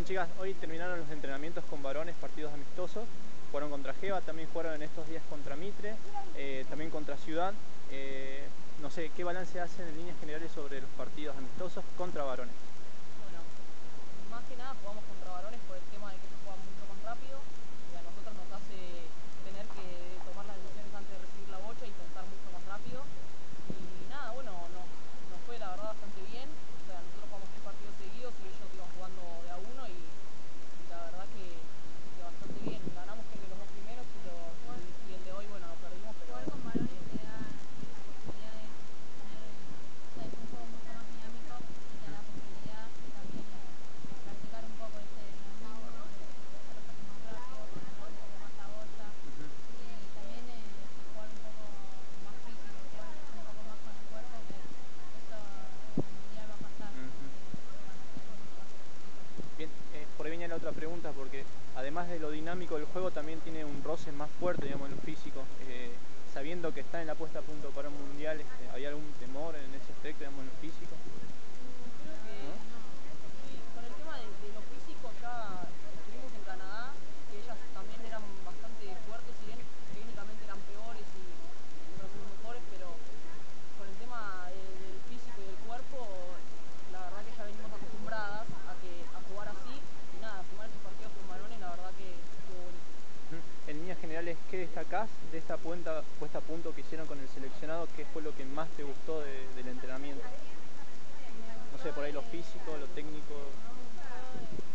chicas, hoy terminaron los entrenamientos con varones, partidos amistosos. Jugaron contra Geva, también jugaron en estos días contra Mitre, también contra Ciudad. No sé, ¿qué balance hacen en líneas generales sobre los partidos amistosos contra varones? Bueno, más que nada jugamos contra varones por el tema de que se juega mucho más rápido y a nosotros nos hace tener que tomar las decisiones antes de recibir la bocha y pensar mucho más rápido. Y nada, bueno, nos fue la verdad bastante bien. O sea, nosotros jugamos 3 partidos seguidos y ellos iban jugando de a uno y la verdad que bastante bien. Ganamos creo que los 2 primeros y el de hoy, bueno, lo perdimos, pero Jugar con varones bien. te da esa posibilidad de tener, o sea, es un juego mucho más dinámico y te da la posibilidad también de practicar un poco ese dinamismo, de hacer los pases más rápidos, controlar un poco más la bocha y también jugar un poco más físico, jugar un poco más con el cuerpo, que eso en el mundial va a pasar, que van a ser mucho más físicos. Bien, por ahí viene la otra pregunta, porque además de lo dinámico del juego, también tiene un roce más fuerte, digamos, en lo físico. Sabiendo que está en la puesta a punto para un mundial, ¿hay algún temor en ese aspecto, digamos, en lo físico? Creo que ¿No? con el tema de lo físico ya estuvimos en Canadá, que ellas también eran bastante fuertes, si bien técnicamente eran peores y nosotros fuimos mejores, pero con el tema del físico y del cuerpo, la verdad que ya venimos acostumbradas a jugar así y nada, sumar esos partidos con varones, la verdad que estuvo buenísimo. En líneas generales, ¿qué destacás de esta puesta a punto que hicieron con el seleccionado? ¿Qué fue lo que más te gustó del entrenamiento? Me No sé, gustó por ahí lo físico, lo técnico.